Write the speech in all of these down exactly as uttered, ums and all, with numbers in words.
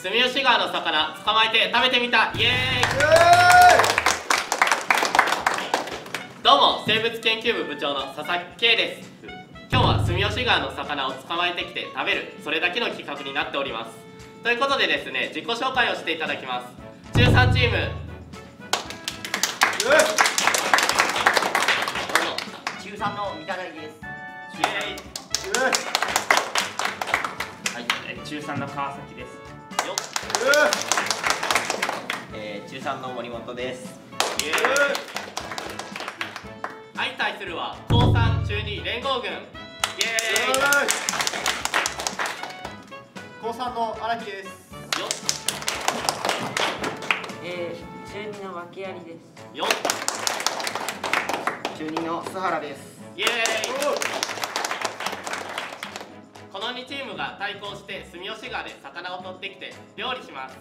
住吉川の魚捕まえて食べてみた。イエーイ。どうも、生物研究部部長の佐々木圭です。今日は住吉川の魚を捕まえてきて食べる、それだけの企画になっております。ということでですね、自己紹介をしていただきます。中さんチーム、 中さんの三田大です。 イエーイ。 はい、えー、中さんの川崎です。 よっ、 えー、中さんの森本です。 イエーイ。はい、対するは高さん中に連合軍。イエーイ。 高さんの荒木です。 よっ、 えー、中二の訳ありです。 よっ、 中二の須原です。 イエーイ。このにチームが対抗して住吉川で魚を取ってきて料理します。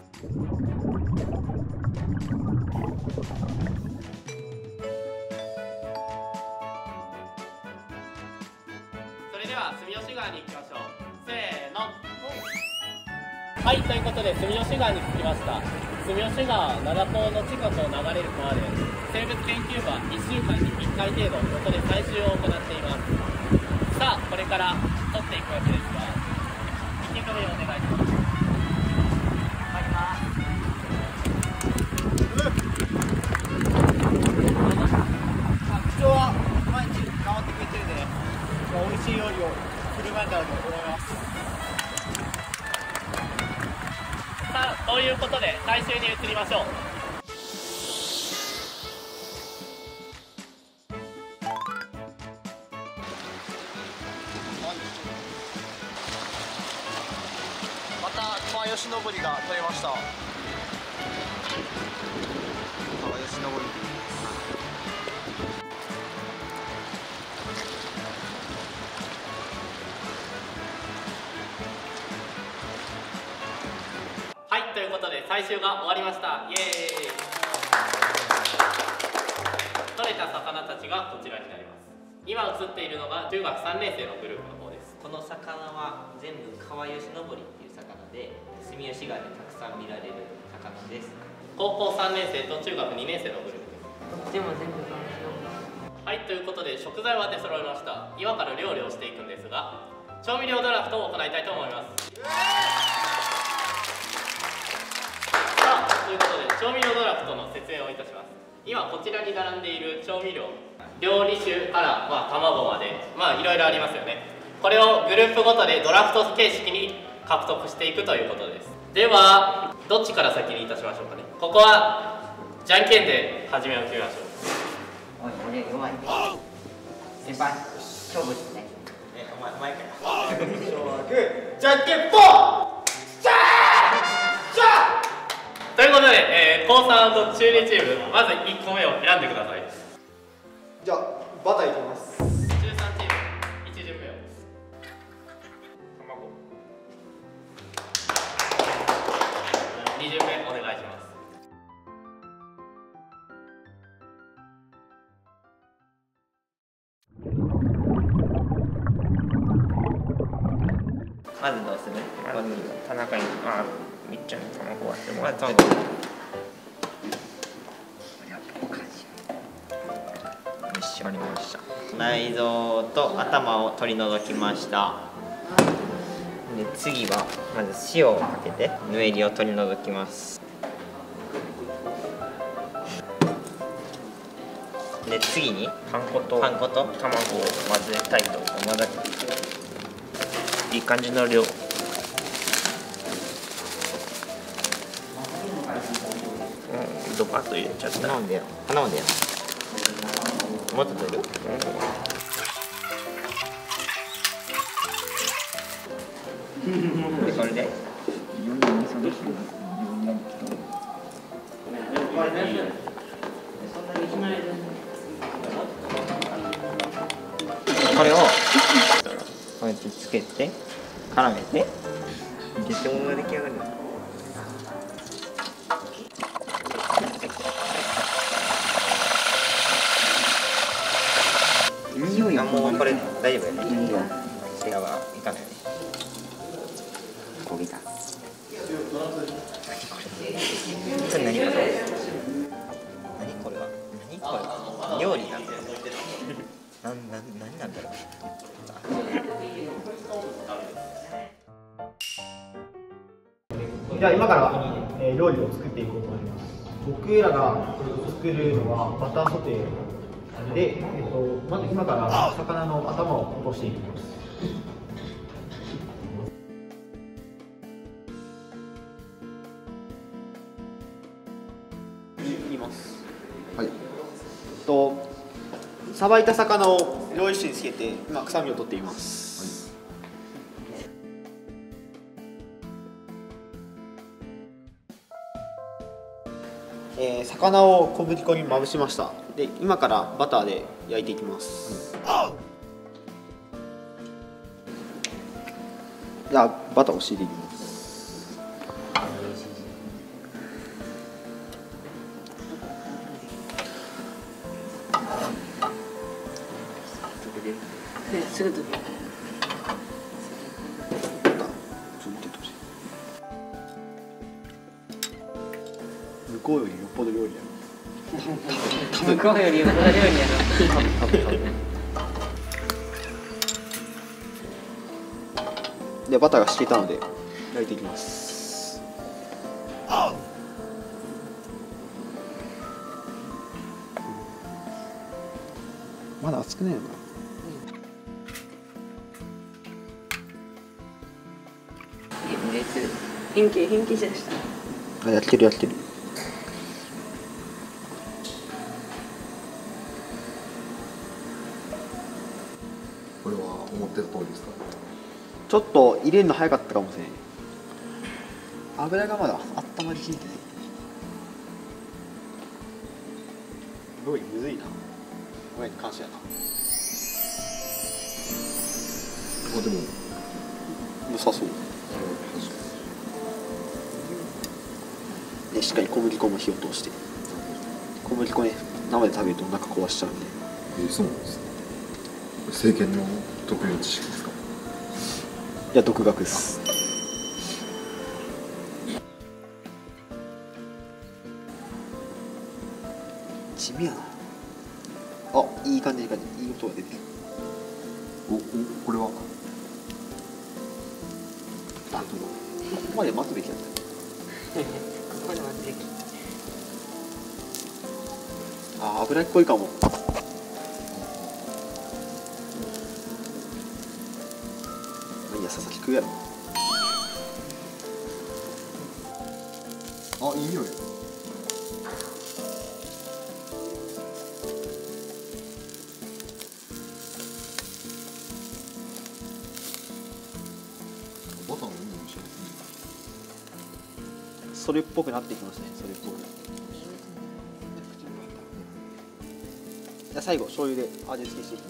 それでは住吉川に行きましょう。せーの。はい、ということで住吉川に着きました。住吉川灘港の近くを流れる川で生物研究部はいっしゅうかんにいっかい程度ここで採集を行っています。さあ、これから取っていくわけですが、意気込みをお願いします。 入ります。 部長は毎日頑張ってくれてるんで、美味しい料理を振る舞えたらと思います。 さあ、ということで採集に移りましょう。 また川吉登りが取れました。川吉登り。 はい、ということで採集が終わりました。イエーイ。取れた魚たちがこちらになります。今映っているのが中学さんねん生のグループの方です。 この魚は全部川吉登りっていう魚で、住吉川でたくさん見られる魚です。 高校さんねん生と中学にねん生のグループです。 でも全部川吉登り。 はい、ということで食材は出揃いました。今から料理をしていくんですが、調味料ドラフトを行いたいと思います。さあ、ということで調味料ドラフトの説明をいたします。今こちらに並んでいる調味料、料理酒から、まあ、卵まで、まあいろいろありますよね。これをグループごとでドラフト形式に獲得していくということです。ではどっちから先にいたしましょうかね。ここはじゃんけんで始めを決めましょう。 おい、俺弱い。先輩、勝負ですね。 え、お前、お前かよ。じゃんけんぽん。じゃーじゃーということで、えー、高さんと中にチーム、まずいっこめを選んでください。 じゃあ、バターいきます。 中さんチームいち巡目を。 卵。 に巡目お願いします。 まずどうする？ まず田中に、あ、みっちゃんに卵割ってもらって。 やっぱおかしい。 よし、割りました。 内臓と頭を取り除きました。で、次はまず塩をかけてぬえりを取り除きます。で、次にパン粉とパン粉と卵を混ぜたいと混ぜいい感じの量。うん、ドバッと入れちゃった。 頼んでよ。頼んでよ。もっと取る？で、これでこれをこうやってつけて絡めてゲテモノが出来上がる。匂いはもうこれ大丈夫やね。いいよ。シェアはいかないね。焦げた。 では今から、えー、料理を作っていこうと思います。僕らが作るのはバターソテーで、えー、とまず今から魚の頭を落としていきます。いきます。 はい。 とさばいた魚を料理酒につけて今臭みを取っています。えー、魚を小麦粉にまぶしました。で今からバターで焼いていきます。はい、じゃあバターを敷いていきます。 すぐと向こうよりよっぽど料理や向こうよりよっぽど料理やな。でバターが敷けたので焼いていきます。まだ熱くないのかな。 変形変形しました。 あ、やってるやってる。 これは思ってた通りですか？ ちょっと入れるの早かったかもしれない。油がまだ温まりきれてない。料理むずいな。親に感謝やな。 あ、でも良さそう。でしっかり小麦粉も火を通して。小麦粉ね、生で食べるとお腹壊しちゃうんで。 えー、そうなんですね。政権の得意な知識ですか？ いや、独学です。地味やな。あ、いい感じいい感じ、いい音が出てる。 おお、これはあ、ここまで待つべきだった。 ここで待つべき。 あ、油っこいかも。いや、佐々木食うやろ。 あ、いい匂い。バターのいい匂いしますね。 それっぽくなってきますね。それっぽく。じゃあ最後醤油で味付けしていきます。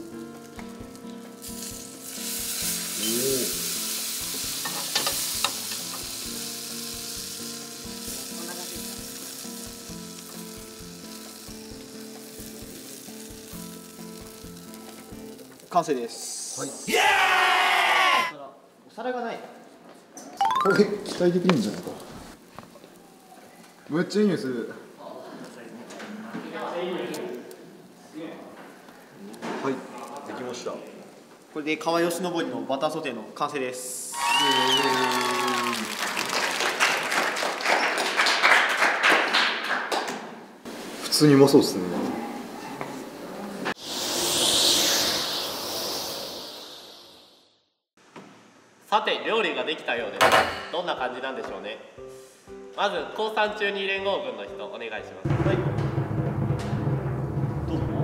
完成です。 はい。 お皿がない。 これ期待できるんじゃないか。めっちゃいい匂いする。はい、できました。 これで川吉のぼりのバターソテーの完成です。 普通にうまそうですね。 さて料理ができたようです。どんな感じなんでしょうね。まず降参中に連合軍の人お願いします。はい、どうぞ。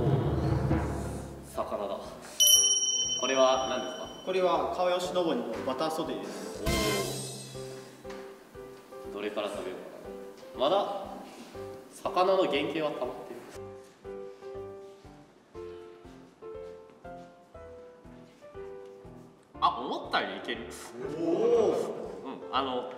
おお、魚だ。これは何ですか？ これは川吉のぼりのバターソテーです。 おお、どれから食べようかな。まだ魚の原型は溜まってる。あ、思ったよりいける。おお、うん、あの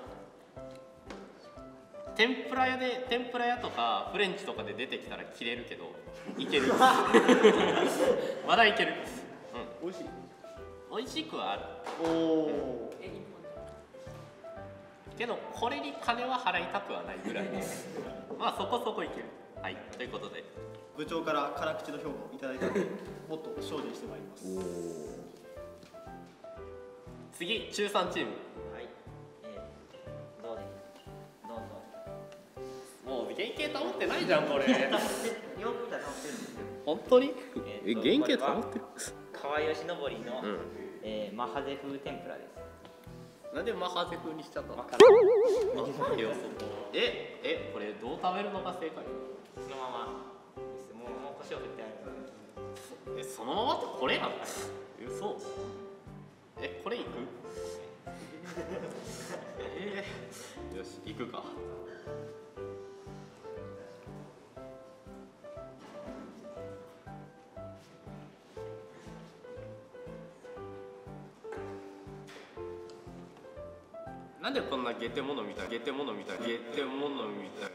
天ぷら屋で天ぷら屋とかフレンチとかで出てきたら切れるけどいける。まだいける。うん、 美味しい。 美味しくはある。 おお。 けどこれに金は払いたくはないぐらいです。まあそこそこいける。はい、ということで部長から辛口の評価をいただいたのでもっと精進してまいります。 次中さんチーム。 はい、えいじゃんこれ。 よく保ってるんですよ。 本当に？え、 えーと原型保ってる？ 川吉登りの、 うん。 えー、マハゼ風天ぷらです。 なんでマハゼ風にしちゃったの？ わからない。 え、え、これどう食べるのが正解？ そのままです。もうもう腰を振ってある。 え、そのままってこれなの？嘘。え、これいく？えー、よし、行くか。なんでこんなゲテモノみたいゲテモノみたいゲテモノみたい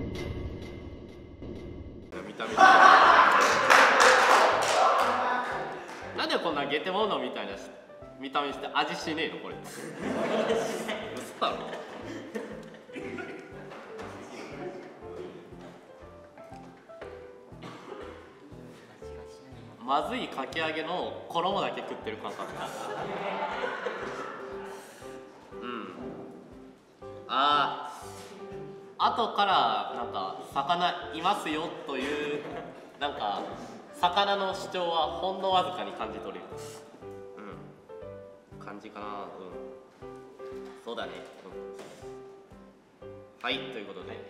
な見た目なんでこんなゲテモノみたいな見た目して味しねえのこれ嘘だろ。まずいかき揚げの衣だけ食ってる感覚だ。うんああ後からなんか魚いますよというなんか魚の主張はほんのわずかに感じ取れる。うん感じかな。うんそうだね。うんはいということで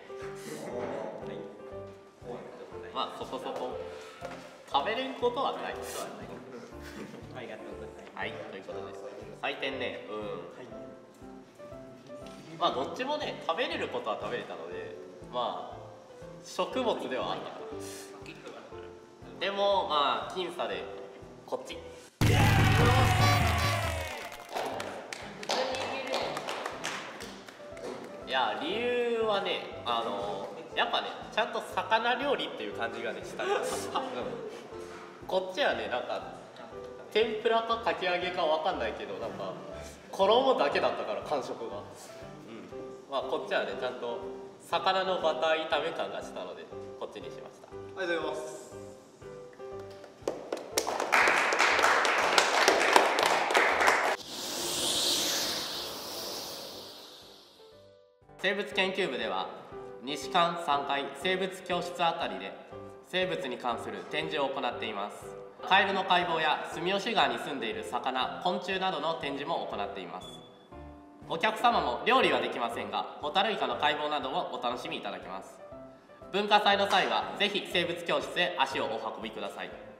まあそこそこ食べれんことはない。 ありがとうございます。 はいということです採点ね。うんまあどっちもね食べれることは食べれたのでまあ食物ではあったかな。でもまあ僅差でこっち。いや理由はねあのやっぱねちゃんと魚料理っていう感じがねしたりとかこっちはねなんか天ぷらかかき揚げかわかんないけどなんか衣だけだったから感触が。まあこっちはねちゃんと魚のバター炒め感がしたのでこっちにしました。 ありがとうございます。 生物研究部では西館さんかい生物教室あたりで生物に関する展示を行っています。カエルの解剖や住吉川に住んでいる魚昆虫などの展示も行っています。お客様も料理はできませんがホタルイカの解剖などをお楽しみいただけます。文化祭の際はぜひ生物教室へ足をお運びください。